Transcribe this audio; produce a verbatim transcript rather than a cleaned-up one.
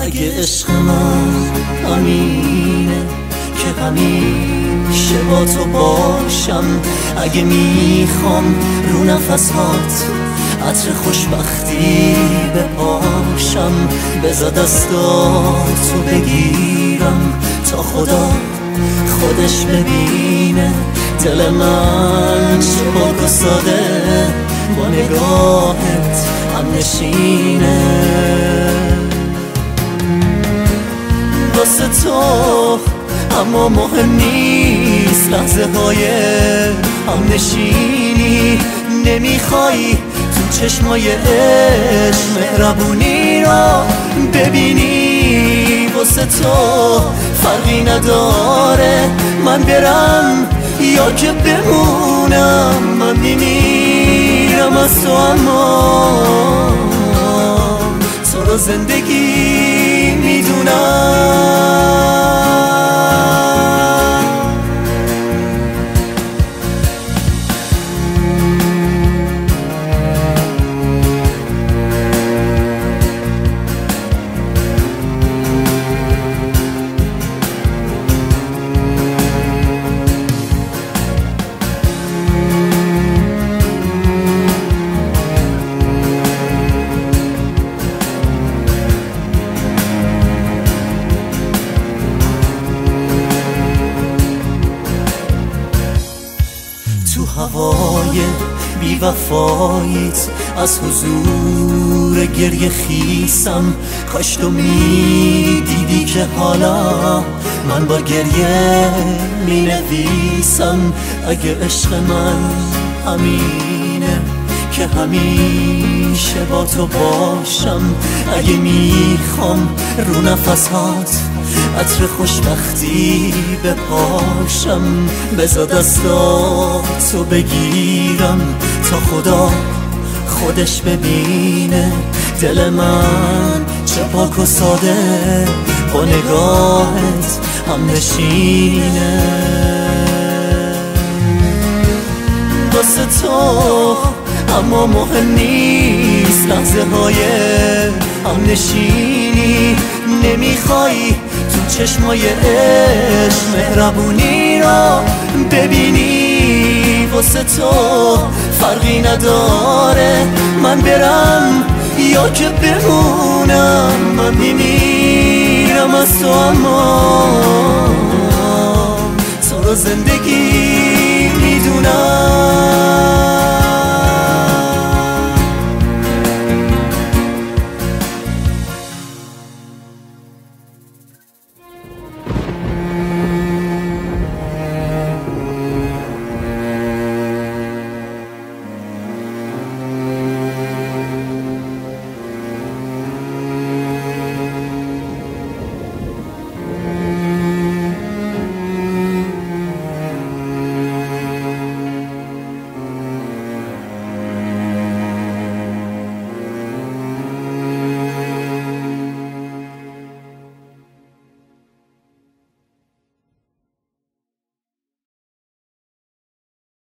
اگه عشق من همینه که همیشه با تو باشم، اگه میخوام رو نفسات عطر خوشبختی بپاشم، بذار دستاتو بگیرم تا خدا خودش ببینه دل من چه پاک و ساده با نگاهت هم نشینه. واسه تو اما مهم نیست لحظه های هم نشینی، نمیخوای تو چشمای عشق مهربونی را ببینی. واسه تو فرقی نداره من برم یا که بمونم، من میمیرم از تو اما تو رو زندگی میدونم. تو هوای بی وفاییت از حضور گریه خیسم، کاش تو می دیدی که حالا من با گریه می نویسم. اگه عشق من همینه که همیشه با تو باشم، اگه میخوام رو نفسات عطر خوشبختی بپاشم، بذار دستاتو بگیرم تا خدا خودش ببینه دل من چه پاک و ساده با نگاهت هم نشینه. واسه تو اما مهم نیست لحظه های هم نشینی، نمیخوای تو چشمای عشق مهربونی را ببینی. واسه تو فرقی نداره من برم یا که بمونم، من میمیرم از تو اما تو رو زندگی میدونم.